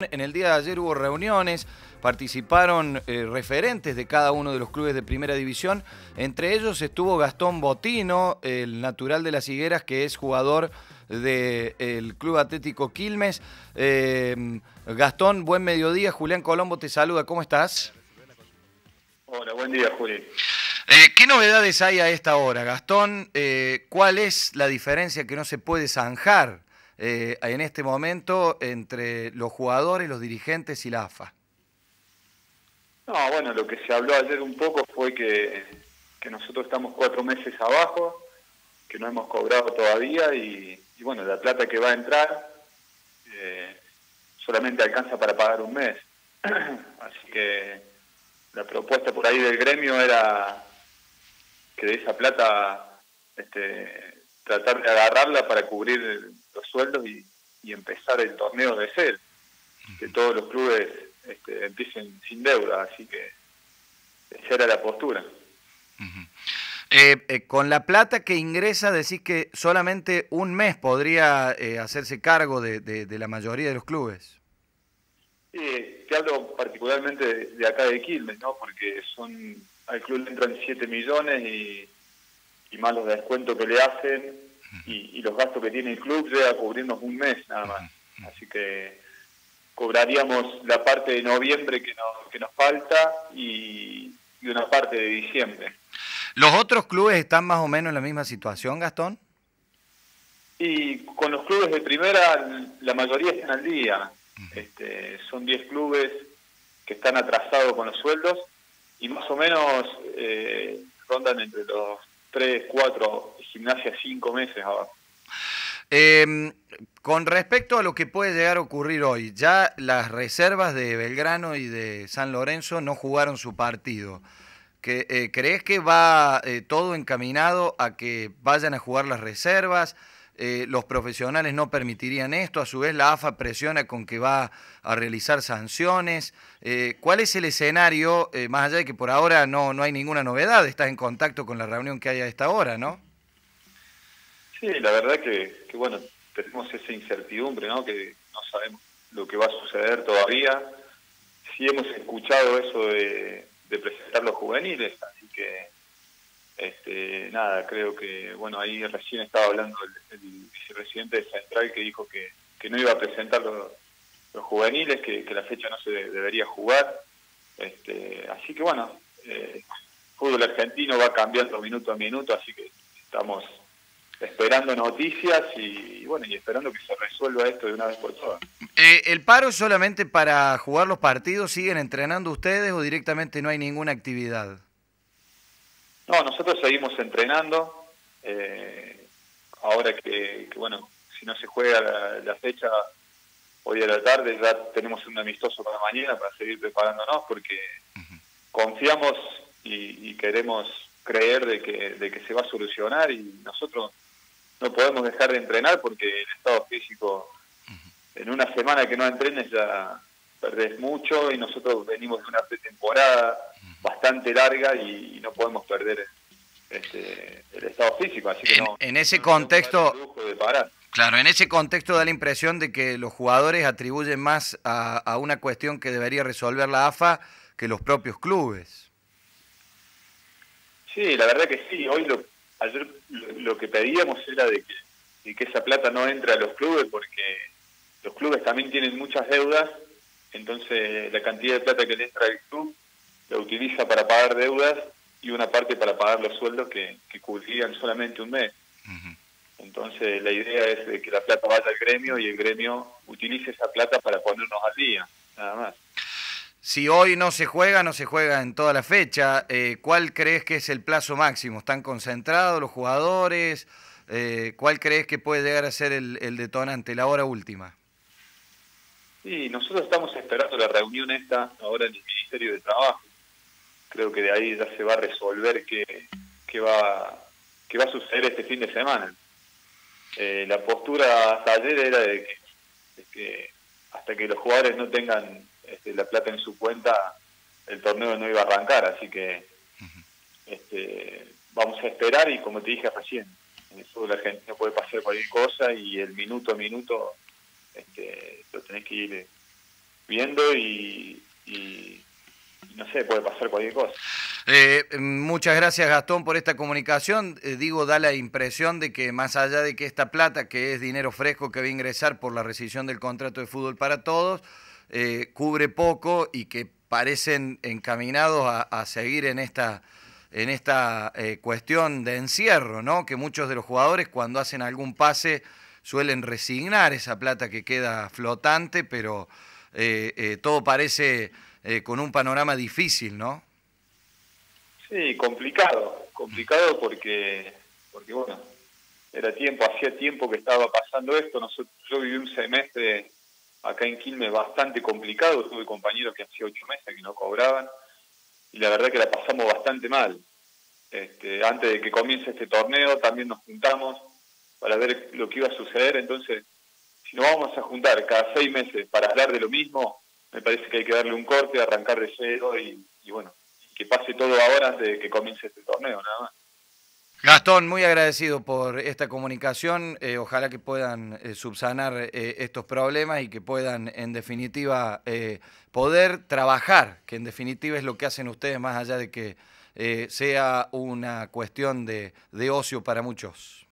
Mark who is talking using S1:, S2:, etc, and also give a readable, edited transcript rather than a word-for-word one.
S1: En el día de ayer hubo reuniones, participaron referentes de cada uno de los clubes de primera división. Entre ellos estuvo Gastón Botino, el natural de Las Higueras, que es jugador del Club Atlético Quilmes. Gastón, buen mediodía. Julián Colombo te saluda. ¿Cómo estás?
S2: Hola, buen día, Juli.
S1: ¿Qué novedades hay a esta hora, Gastón? ¿Cuál es la diferencia que no se puede zanjar en este momento entre los jugadores, los dirigentes y la AFA?
S2: No, bueno, lo que se habló ayer un poco fue que nosotros estamos 4 meses abajo, que no hemos cobrado todavía y bueno, la plata que va a entrar solamente alcanza para pagar un mes. Así que la propuesta por ahí del gremio era que de esa plata tratar de agarrarla para cubrir los sueldos y empezar el torneo de cero, que todos los clubes empiecen sin deuda, así que esa era la postura.
S1: Con la plata que ingresa, decís que solamente un mes podría hacerse cargo de la mayoría de los clubes.
S2: Te hablo particularmente de acá de Quilmes, ¿no? Porque al club le entran 7 millones y más los descuentos que le hacen y los gastos que tiene el club llega a cubrirnos un mes nada más. Así que cobraríamos la parte de noviembre que nos falta y una parte de diciembre.
S1: ¿Los otros clubes están más o menos en la misma situación, Gastón?
S2: Y con los clubes de primera, la mayoría están al día. Son 10 clubes que están atrasados con los sueldos y más o menos rondan entre los 3, 4, Gimnasia 5 meses abajo.
S1: Con respecto a lo que puede llegar a ocurrir hoy, ya las reservas de Belgrano y de San Lorenzo no jugaron su partido. ¿Crees que va todo encaminado a que vayan a jugar las reservas? Los profesionales no permitirían esto, a su vez la AFA presiona con que va a realizar sanciones. ¿Cuál es el escenario, más allá de que por ahora no hay ninguna novedad? Estás en contacto con la reunión que hay a esta hora, ¿no?
S2: Sí, la verdad que bueno, tenemos esa incertidumbre, ¿no? Que no sabemos lo que va a suceder todavía. Sí hemos escuchado eso de presentar los juveniles, así que nada, creo que, bueno, ahí recién estaba hablando el vicepresidente de Central que dijo que no iba a presentar los juveniles, que la fecha no se debería jugar. Así que bueno, el fútbol argentino va cambiando minuto a minuto, así que estamos esperando noticias y bueno, y esperando que se resuelva esto de una vez por todas.
S1: ¿El paro es solamente para jugar los partidos? ¿Siguen entrenando ustedes o directamente no hay ninguna actividad?
S2: No, nosotros seguimos entrenando. Ahora que bueno, si no se juega la fecha hoy a la tarde, ya tenemos un amistoso para mañana para seguir preparándonos porque confiamos y queremos creer de que se va a solucionar y nosotros no podemos dejar de entrenar porque el estado físico, en una semana que no entrenes ya perdés mucho y nosotros venimos de una pretemporada bastante larga y no podemos perder el estado físico, así que
S1: En ese
S2: no
S1: contexto,
S2: el lujo de parar.
S1: claro, en ese contexto da la impresión de que los jugadores atribuyen más a una cuestión que debería resolver la AFA que los propios clubes.
S2: Sí, la verdad que sí. Ayer lo que pedíamos era de que esa plata no entre a los clubes porque los clubes también tienen muchas deudas, entonces la cantidad de plata que le entra al club la utiliza para pagar deudas y una parte para pagar los sueldos que cubrirían solamente un mes. Entonces la idea es de que la plata vaya al gremio y el gremio utilice esa plata para ponernos al día, nada más.
S1: Si hoy no se juega en toda la fecha. ¿Cuál crees que es el plazo máximo? ¿Están concentrados los jugadores? ¿Cuál crees que puede llegar a ser el detonante, la hora última?
S2: Sí, nosotros estamos esperando la reunión esta ahora en el Ministerio de Trabajo. Creo que de ahí ya se va a resolver qué va a suceder este fin de semana. La postura hasta ayer era de que hasta que los jugadores no tengan la plata en su cuenta, el torneo no iba a arrancar, así que vamos a esperar y como te dije recién, en el fútbol argentino puede pasar cualquier cosa y el minuto a minuto lo tenés que ir viendo y no sé, puede pasar cualquier cosa.
S1: Muchas gracias, Gastón, por esta comunicación. Digo, da la impresión de que más allá de que esta plata, que es dinero fresco que va a ingresar por la rescisión del contrato de fútbol para todos, cubre poco y que parecen encaminados a seguir en esta cuestión de encierro, ¿no? Que muchos de los jugadores cuando hacen algún pase suelen resignar esa plata que queda flotante, pero todo parece con un panorama difícil, ¿no?
S2: Sí, complicado porque bueno, hacía tiempo que estaba pasando esto. Yo viví un semestre acá en Quilmes bastante complicado, tuve compañeros que hacía 8 meses que no cobraban, y la verdad que la pasamos bastante mal. Antes de que comience este torneo también nos juntamos para ver lo que iba a suceder. Entonces, si nos vamos a juntar cada 6 meses para hablar de lo mismo, me parece que hay que darle un corte, arrancar de cero y bueno, que pase todo ahora antes de que comience este torneo, nada más.
S1: Gastón, muy agradecido por esta comunicación. Ojalá que puedan subsanar estos problemas y que puedan, en definitiva, poder trabajar, que en definitiva es lo que hacen ustedes, más allá de que sea una cuestión de ocio para muchos.